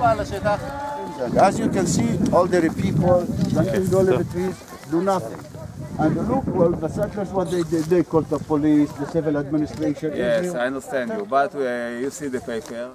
As you can see, all the people planting olive trees do nothing. And look, well, the settlers, what they did, they called the police, the civil administration. Yes, I understand you, but you see the paper.